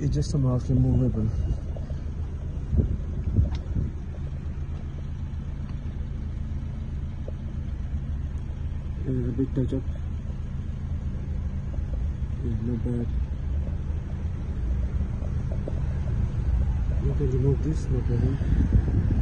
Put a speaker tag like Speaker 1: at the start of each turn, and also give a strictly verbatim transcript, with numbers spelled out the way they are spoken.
Speaker 1: is just a mark removable. And a big touch up. Not bad. You can remove this, no problem.